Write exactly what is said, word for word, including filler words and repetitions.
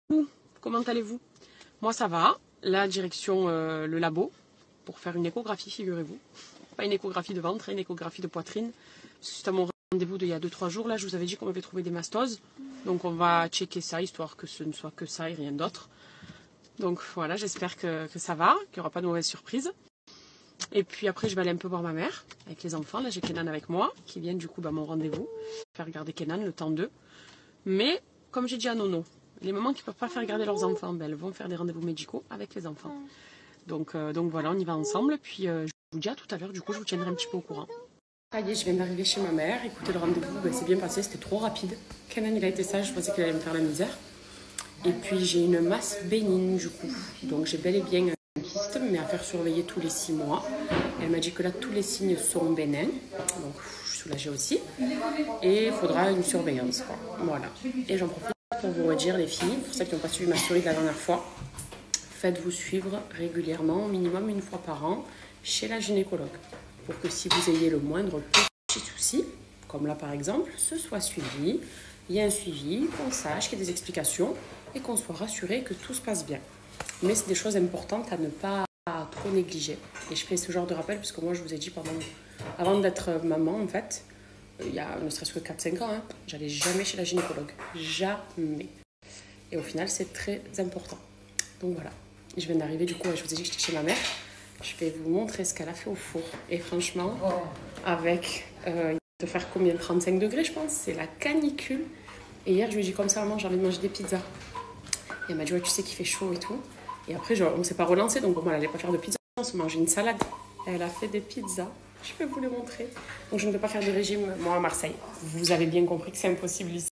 Comment allez-vous? Moi ça va. Là, direction euh, le labo pour faire une échographie, figurez-vous. Pas une échographie de ventre, une échographie de poitrine. Suite à mon rendez-vous d'il y a deux trois jours, là, je vous avais dit qu'on avait trouvé des mastoses. Donc on va checker ça, histoire que ce ne soit que ça et rien d'autre. Donc voilà, j'espère que, que ça va, qu'il n'y aura pas de mauvaises surprises. Et puis après, je vais aller un peu voir ma mère avec les enfants. Là, j'ai Kenan avec moi, qui vient du coup à mon rendez-vous. Faire garder Kenan le temps d'eux. Mais, comme j'ai dit à Nono, les mamans qui ne peuvent pas faire garder leurs enfants, ben, elles vont faire des rendez-vous médicaux avec les enfants. Donc, euh, donc voilà, on y va ensemble. Puis euh, je vous dis à tout à l'heure, du coup, je vous tiendrai un petit peu au courant. Ça y est, je viens d'arriver chez ma mère. Écoutez, le rendez-vous, ben, c'est bien passé, c'était trop rapide. Kenan, il a été sage, je pensais qu'il allait me faire la misère. Et puis j'ai une masse bénigne du coup. Donc j'ai bel et bien un kyste, mais à faire surveiller tous les six mois. Elle m'a dit que là, tous les signes sont bénins. Donc je suis soulagée aussi. Et il faudra une surveillance, quoi. Voilà. Et j'en profite pour vous redire, les filles, pour ceux qui n'ont pas suivi ma story de la dernière fois, faites-vous suivre régulièrement, au minimum une fois par an, chez la gynécologue. Pour que si vous ayez le moindre petit souci, comme là par exemple, ce soit suivi. Il y a un suivi, qu'on sache, qu'il y ait des explications et qu'on soit rassuré que tout se passe bien. Mais c'est des choses importantes à ne pas trop négliger. Et je fais ce genre de rappel parce que moi, je vous ai dit, pendant, avant d'être maman, en fait, il y a ne serait-ce que quatre cinq ans, hein, j'allais jamais chez la gynécologue. Jamais. Et au final, c'est très important. Donc voilà. Je viens d'arriver, du coup, je vous ai dit que j'étais chez ma mère. Je vais vous montrer ce qu'elle a fait au four. Et franchement, avec... Euh, de faire combien? trente-cinq degrés, je pense. C'est la canicule. Et hier, je lui ai dit comme ça, maman, j'ai envie de manger des pizzas. Et elle m'a dit, ouais, tu sais qu'il fait chaud et tout. Et après, genre, on ne s'est pas relancé, donc pour moi, elle n'allait pas faire de pizza. On se mangeait une salade. Elle a fait des pizzas. Je vais vous les montrer. Donc, je ne peux pas faire de régime, moi, à Marseille. Vous avez bien compris que c'est impossible ici.